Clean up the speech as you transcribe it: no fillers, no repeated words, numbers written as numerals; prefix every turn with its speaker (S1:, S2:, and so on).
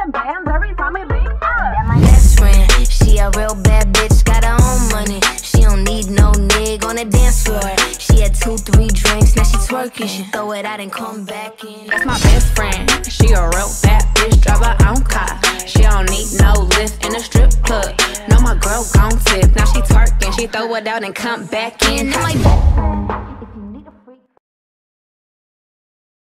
S1: them bands every time we link up.
S2: That my best friend, she a real bad bitch, got her own money. She don't need no nigga on the dance floor. She had 2-3 drinks, now she twerking. She throw it out and come back in.
S3: That's my best friend, she a real bad bitch, drive her own car. She don't need no lift in a strip club. No, my girl gon' tip, now she twerking. She throw it out and come back in.
S2: And I'm like,